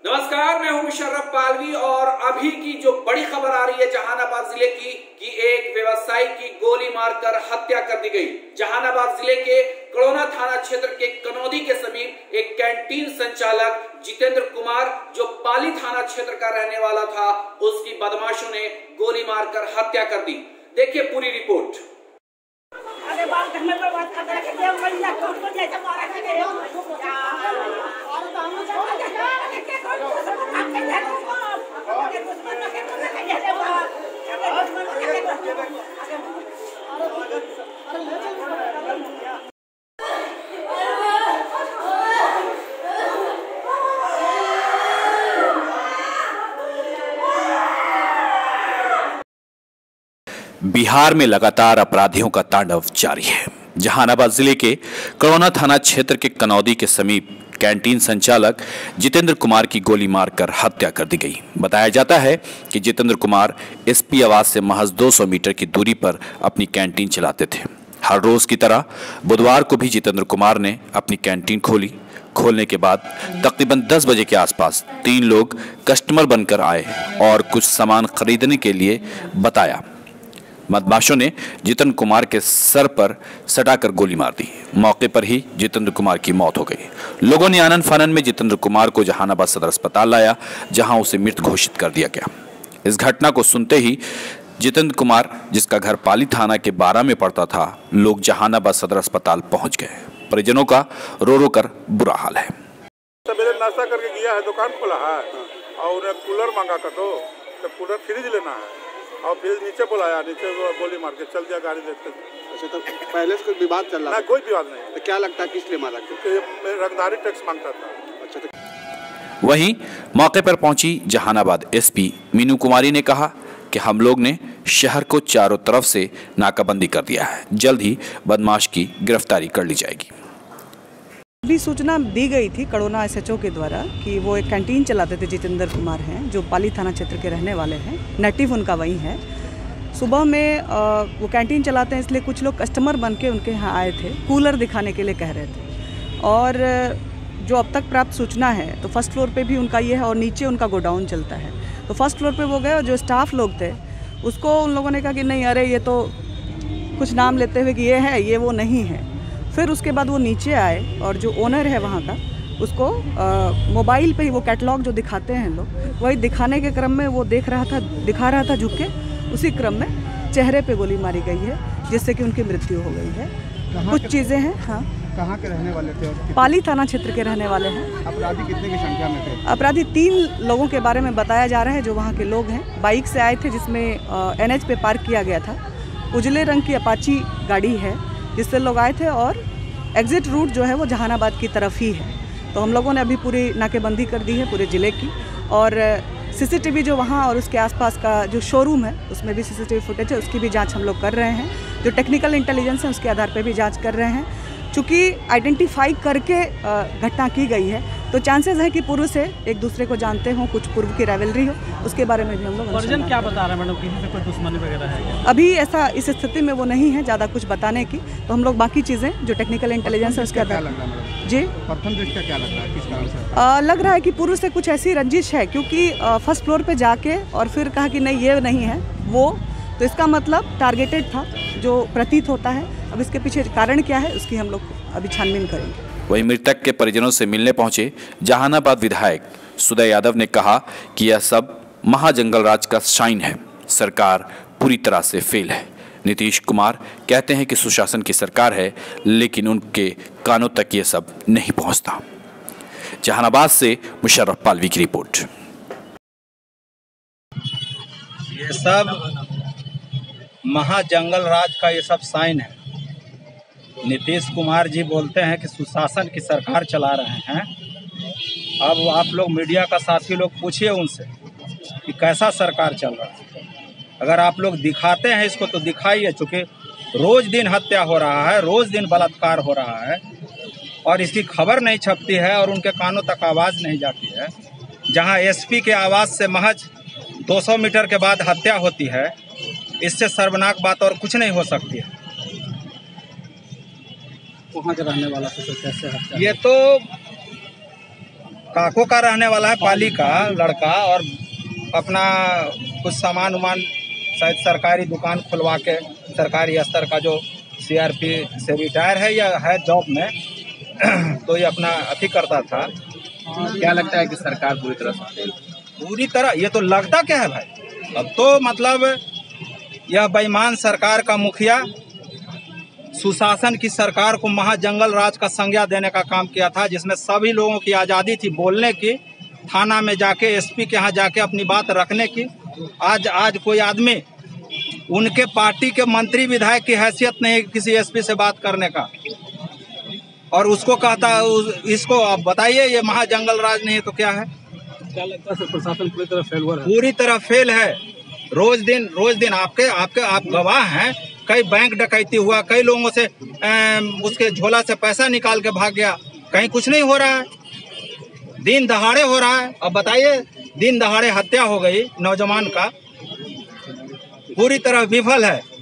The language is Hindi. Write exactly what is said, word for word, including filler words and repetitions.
नमस्कार, मैं हूं मुशर्रफ पालवी और अभी की जो बड़ी खबर आ रही है जहानाबाद जिले की कि एक व्यवसायी की गोली मारकर हत्या कर दी गई। जहानाबाद जिले के कड़ोना थाना क्षेत्र के कनौदी के समीप एक कैंटीन संचालक जितेंद्र कुमार, जो पाली थाना क्षेत्र का रहने वाला था, उसकी बदमाशों ने गोली मारकर हत्या कर दी। देखिए पूरी रिपोर्ट। अरे बात करने पे बात करते हैं कि देव मैया कौन को जैसे मारा के दे और तो हम लोग के कौन को सब काम कर जाते हैं के दुश्मन के को नहीं जाते वो अरे दुश्मन के बिहार में लगातार अपराधियों का तांडव जारी है। जहानाबाद जिले के कड़ोना थाना क्षेत्र के कनौदी के समीप कैंटीन संचालक जितेंद्र कुमार की गोली मारकर हत्या कर दी गई। बताया जाता है कि जितेंद्र कुमार एसपी आवास से महज दो सौ मीटर की दूरी पर अपनी कैंटीन चलाते थे। हर रोज की तरह बुधवार को भी जितेंद्र कुमार ने अपनी कैंटीन खोली। खोलने के बाद तकरीबन दस बजे के आसपास तीन लोग कस्टमर बनकर आए और कुछ सामान खरीदने के लिए बताया। बदमाशों ने जितेंद्र कुमार के सर पर सटाकर गोली मार दी। मौके पर ही जितेंद्र कुमार की मौत हो गई। लोगों ने आनन फानन में जितेंद्र कुमार को जहानाबाद सदर अस्पताल लाया, जहां उसे मृत घोषित कर दिया गया। इस घटना को सुनते ही जितेंद्र कुमार, जिसका घर पाली थाना के बारह में पड़ता था, लोग जहानाबाद सदर अस्पताल पहुंच गए। परिजनों का रो रो कर बुरा हाल है। सवेरे नाश्ता करके गया है, दुकान खोला है और कूलर मांगा कर दो, तो कूलर फ्रिज लेना है और फिर नीचे बुलाया, नीचे गोली मार के चल दिया गाड़ी देखते। अच्छा, तो पहले से कोई विवाद चल रहा था? कोई विवाद नहीं। तो क्या लगता है किस लिए मारा? क्योंकि रंगदारी टैक्स मांगता था। अच्छा, तो वहीं मौके पर पहुंची जहानाबाद एसपी मीनू कुमारी ने कहा कि हम लोग ने शहर को चारों तरफ से नाकाबंदी कर दिया है, जल्द ही बदमाश की गिरफ्तारी कर ली जाएगी। अभी सूचना दी गई थी कड़ोना एसएचओ के द्वारा कि वो एक कैंटीन चलाते थे। जितेंद्र कुमार हैं, जो पाली थाना क्षेत्र के रहने वाले हैं, नेटिव उनका वही है। सुबह में आ, वो कैंटीन चलाते हैं, इसलिए कुछ लोग कस्टमर बन के उनके यहाँ आए थे, कूलर दिखाने के लिए कह रहे थे। और जो अब तक प्राप्त सूचना है तो फर्स्ट फ्लोर पे भी उनका ये है और नीचे उनका गोडाउन चलता है। तो फर्स्ट फ्लोर पे वो गए और जो स्टाफ लोग थे उसको उन लोगों ने कहा कि नहीं, अरे ये तो कुछ नाम लेते हुए कि ये है, ये वो नहीं है। फिर उसके बाद वो नीचे आए और जो ओनर है वहाँ का, उसको मोबाइल पे ही वो कैटलॉग जो दिखाते हैं लोग, वही दिखाने के क्रम में वो देख रहा था, दिखा रहा था झुक के। उसी क्रम में चेहरे पे गोली मारी गई है, जिससे कि उनकी मृत्यु हो गई है। कुछ चीज़ें हैं। हाँ, कहाँ के रहने वाले थे? पाली थाना क्षेत्र के रहने वाले हैं। अपराधी कितने की संख्या में थे? अपराधी तीन लोगों के बारे में बताया जा रहा है, जो वहाँ के लोग हैं। बाइक से आए थे, जिसमें एन एच पे पार्क किया गया था। उजले रंग की अपाची गाड़ी है जिससे लोग आए थे और एग्ज़िट रूट जो है वो जहानाबाद की तरफ ही है। तो हम लोगों ने अभी पूरी नाकेबंदी कर दी है पूरे ज़िले की। और सीसीटीवी जो वहाँ और उसके आसपास का जो शोरूम है, उसमें भी सीसीटीवी फुटेज है, उसकी भी जांच हम लोग कर रहे हैं। जो टेक्निकल इंटेलिजेंस है उसके आधार पर भी जांच कर रहे हैं। चूँकि आइडेंटिफाई करके घटना की गई है, तो चांसेस है कि पूर्व से एक दूसरे को जानते हों, कुछ पूर्व की राइवलरी हो, उसके बारे में भी हम लोग। परिजन क्या बता रहे हैं मैडम, किसी से कोई दुश्मनी वगैरह है? अभी ऐसा इस स्थिति में वो नहीं है ज़्यादा कुछ बताने की। तो हम लोग बाकी चीज़ें जो टेक्निकल इंटेलिजेंस है उसके आधार पर। जी, प्रथम दृष्टया क्या लग रहा है, किस कारण से लग रहा है कि पूर्व से कुछ ऐसी रंजिश है, क्योंकि फर्स्ट फ्लोर पे जाके और फिर कहा कि नहीं ये नहीं है वो, तो इसका मतलब टारगेटेड था, जो प्रतीत होता है। अब इसके पीछे कारण क्या है उसकी हम लोग अभी छानबीन करेंगे। वहीं मृतक के परिजनों से मिलने पहुंचे जहानाबाद विधायक सुदय यादव ने कहा कि यह सब महाजंगल राज का साइन है, सरकार पूरी तरह से फेल है। नीतीश कुमार कहते हैं कि सुशासन की सरकार है, लेकिन उनके कानों तक ये सब नहीं पहुंचता। जहानाबाद से मुशर्रफ पालवी की रिपोर्ट। ये सब महाजंगल राज का ये सब साइन है। नीतीश कुमार जी बोलते हैं कि सुशासन की सरकार चला रहे हैं। अब आप लोग मीडिया का साथी लोग पूछिए उनसे कि कैसा सरकार चल रहा है। अगर आप लोग दिखाते हैं इसको तो दिखाइए, चूँकि रोज दिन हत्या हो रहा है, रोज दिन बलात्कार हो रहा है और इसकी खबर नहीं छपती है और उनके कानों तक आवाज़ नहीं जाती है। जहां एसपी के आवाज़ से महज दो सौ मीटर के बाद हत्या होती है, इससे शर्मनाक बात और कुछ नहीं हो सकती है। वहाँ के रहने वाला तो कैसे हत्या? ये तो काको का रहने वाला है, पाली का लड़का, और अपना कुछ सामान उमान शायद सरकारी दुकान खुलवा के सरकारी स्तर का जो सीआरपी से रिटायर है या है जॉब में, तो ये अपना अति करता था। क्या लगता है कि सरकार पूरी तरह से पूरी तरह ये तो लगता क्या है भाई, अब तो मतलब यह बेईमान सरकार का मुखिया सुशासन की सरकार को महाजंगल राज का संज्ञा देने का काम किया था, जिसमें सभी लोगों की आज़ादी थी बोलने की, थाना में जाके एसपी के यहाँ जाके अपनी बात रखने की। आज आज कोई आदमी उनके पार्टी के मंत्री विधायक की हैसियत नहीं किसी एसपी से बात करने का, और उसको कहता इसको अब बताइए ये महाजंगल राज नहीं है तो क्या है? क्या लगता है प्रशासन पूरी तरह फेल हुआ है? पूरी तरह फेल है। रोज दिन रोज दिन आपके आपके आप गवाह हैं, कई बैंक डकैती हुआ, कई लोगों से आ, उसके झोला से पैसा निकाल के भाग गया, कहीं कुछ नहीं हो रहा है, दिन दहाड़े हो रहा है। अब बताइए, दिन दहाड़े हत्या हो गई नौजवान का, पूरी तरह विफल है।